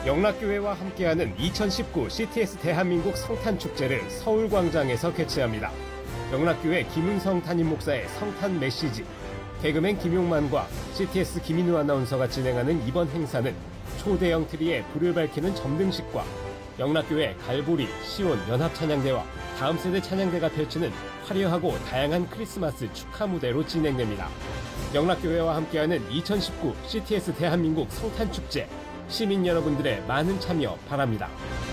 영락교회와 함께하는 2019 CTS 대한민국 성탄축제를 서울광장에서 개최합니다. 영락교회 김은성 담임 목사의 성탄 메시지, 개그맨 김용만과 CTS 김인우 아나운서가 진행하는 이번 행사는 초대형 트리에 불을 밝히는 점등식과 영락교회 갈보리, 시온 연합찬양대와 다음 세대 찬양대가 펼치는 화려하고 다양한 크리스마스 축하 무대로 진행됩니다. 영락교회와 함께하는 2019 CTS 대한민국 성탄축제, 시민 여러분들의 많은 참여 바랍니다.